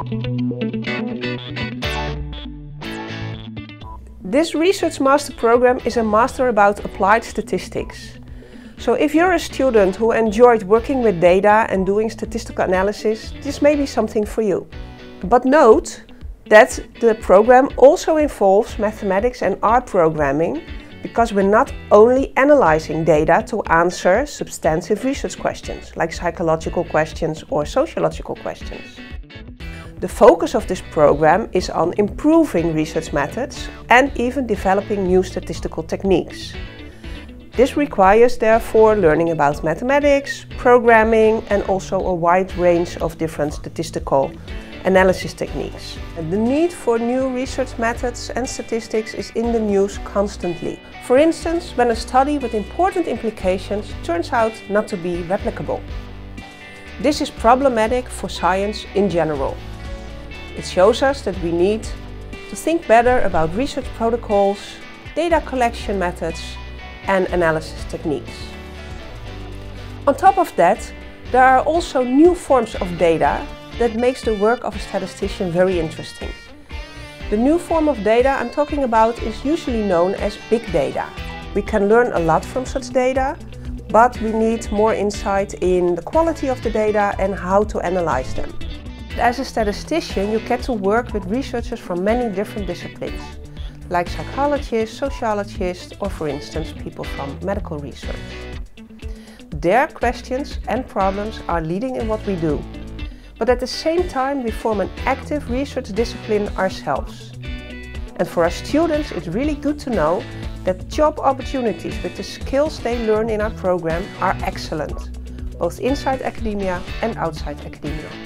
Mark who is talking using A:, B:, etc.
A: This Research Master program is a master about applied statistics. So if you're a student who enjoyed working with data and doing statistical analysis, this may be something for you. But note that the program also involves mathematics and R programming, because we're not only analyzing data to answer substantive research questions, like psychological questions or sociological questions. The focus of this program is on improving research methods and even developing new statistical techniques. This requires, therefore, learning about mathematics, programming, and also a wide range of different statistical analysis techniques. And the need for new research methods and statistics is in the news constantly. For instance, when a study with important implications turns out not to be replicable. This is problematic for science in general. It shows us that we need to think better about research protocols, data collection methods, and analysis techniques. On top of that, there are also new forms of data that makes the work of a statistician very interesting. The new form of data I'm talking about is usually known as big data. We can learn a lot from such data, but we need more insight in the quality of the data and how to analyze them. As a statistician, you get to work with researchers from many different disciplines, like psychologists, sociologists, or for instance, people from medical research. Their questions and problems are leading in what we do, but at the same time we form an active research discipline ourselves. And for our students, it's really good to know that job opportunities with the skills they learn in our program are excellent, both inside academia and outside academia.